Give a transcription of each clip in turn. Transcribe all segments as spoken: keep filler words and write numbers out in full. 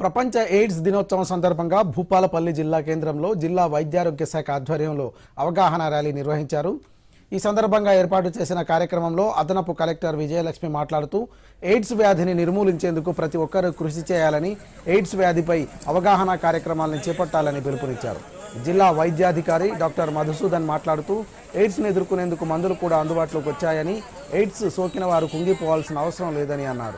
ప్రపంచ ఎయిడ్స్ దినోత్సవం సందర్భంగా భూపాలపల్లి జిల్లా కేంద్రంలో జిల్లా వైద్యారోగ్య శాఖ ఆధ్వర్యంలో అవగాహన ర్యాలీ నిర్వహించారు. ఈ సందర్భంగా ఏర్పాటు చేసిన కార్యక్రమంలో అదనపు కలెక్టర్ విజయలక్ష్మి మాట్లాడుతూ ఎయిడ్స్ వ్యాధిని నిర్మూలించేందుకు ప్రతి ఒక్కరూ కృషి చేయాలని, ఎయిడ్స్ వ్యాధిపై అవగాహన కార్యక్రమాలను చేపట్టాలని పిలుపునిచ్చారు. జిల్లా వైద్యాధికారి డాక్టర్ మధుసూదన్ మాట్లాడుతూ ఎయిడ్స్ను ఎదుర్కొనేందుకు మందులు కూడా అందుబాటులోకి వచ్చాయని, ఎయిడ్స్ సోకిన వారు కుంగిపోవాల్సిన అవసరం లేదని అన్నారు.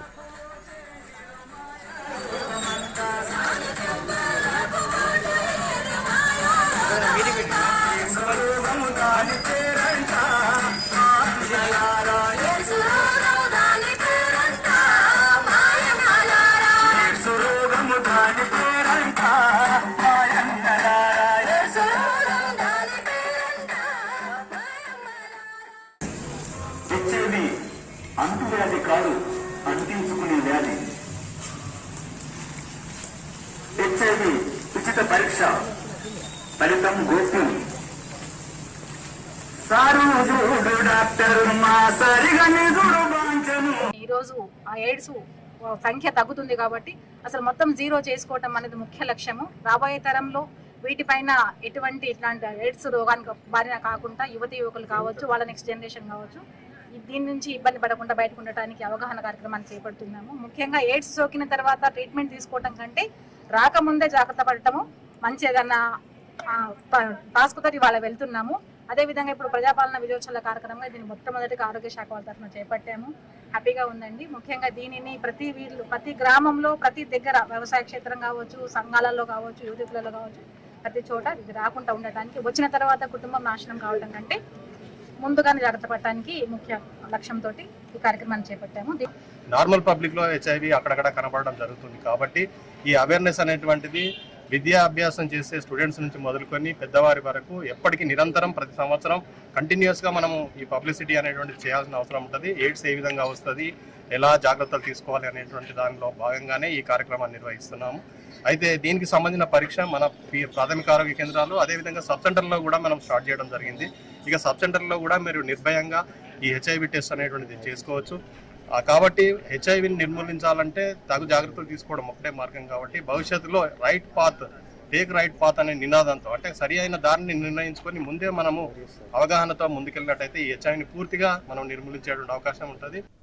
హెచ్ఐవి అంటువ్యాధి కాదు, అంటించుకునే వ్యాధి. హెచ్ఐవి ఉచిత పరీక్ష, ఫలితం గోప్యం. ఈరోజు ఆ ఎయిడ్స్ సంఖ్య తగ్గుతుంది కాబట్టి అసలు మొత్తం జీరో చేసుకోవటం అనేది ముఖ్య లక్ష్యము. రాబోయే తరంలో వీటిపైన ఎటువంటి ఇట్లాంటి ఎయిడ్స్ రోగానికి బారిన కాకుండా యువతి యువకులు కావచ్చు, వాళ్ళ నెక్స్ట్ జనరేషన్ కావచ్చు, దీని నుంచి ఇబ్బంది పడకుండా బయటకు ఉండటానికి అవగాహన కార్యక్రమాన్ని చేపడుతున్నాము. ముఖ్యంగా ఎయిడ్స్ సోకిన తర్వాత ట్రీట్మెంట్ తీసుకోవడం కంటే రాకముందే జాగ్రత్త పడటము మంచి ఏదన్నా టాస్క్ తోటి వాళ్ళ వెళ్తున్నాము. అదేవిధంగా ఇప్పుడు ప్రజాపాలన విజయోత్సవాల కార్యక్రమంగా దీన్ని మొట్టమొదటిగా ఆరోగ్య శాఖ వాళ్ళ తరఫున చేపట్టాము. హ్యాపీగా ఉందండి. ముఖ్యంగా దీనిని ప్రతి వీళ్ళు ప్రతి గ్రామంలో ప్రతి దగ్గర వ్యవసాయ క్షేత్రం కావచ్చు, సంఘాలలో కావచ్చు, యువతులలో కావచ్చు, ప్రతి చోట ఇది రాకుండా ఉండటానికి, వచ్చిన తర్వాత కుటుంబం నాశనం కావడం కంటే ముందుగానే జాగ్రత్త పడటానికి ముఖ్య లక్ష్యంతో ఈ కార్యక్రమాన్ని చేపట్టాము. నార్మల్ పబ్లిక్ లో హెచ్ఐవి అక్కడక్కడ కనబడడం జరుగుతుంది కాబట్టి ఈ అవేర్నెస్ అనేటువంటిది విద్యా అభ్యాసం చేసే స్టూడెంట్స్ నుంచి మొదలుకొని పెద్దవారి వరకు ఎప్పటికీ నిరంతరం ప్రతి సంవత్సరం కంటిన్యూస్గా మనము ఈ పబ్లిసిటీ అనేటువంటిది చేయాల్సిన అవసరం ఉంటుంది. ఎయిడ్స్ ఏ విధంగా వస్తుంది, ఎలా జాగ్రత్తలు తీసుకోవాలి అనేటువంటి దానిలో భాగంగానే ఈ కార్యక్రమాన్ని నిర్వహిస్తున్నాము. అయితే దీనికి సంబంధించిన పరీక్ష మన ప్రాథమిక ఆరోగ్య కేంద్రాలు, అదేవిధంగా సబ్ సెంటర్లో కూడా మనం స్టార్ట్ చేయడం జరిగింది. ఇక సబ్ సెంటర్లో కూడా మీరు నిర్భయంగా ఈ హెచ్ఐవి టెస్ట్ అనేటువంటిది చేసుకోవచ్చు. కాబట్టి హెచ్ఐవిని నిర్మూలించాలంటే తగు జాగ్రత్తలు తీసుకోవడం ఒకటే మార్గం. కాబట్టి భవిష్యత్తులో right path, take right path అనే నినాదంతో, అంటే సరి అయిన దారిని నిర్ణయించుకొని ముందే మనము అవగాహనతో ముందుకెళ్ళినట్టయితే ఈ హెచ్ఐవిని పూర్తిగా మనం నిర్మూలించేటువంటి అవకాశం ఉంటుంది.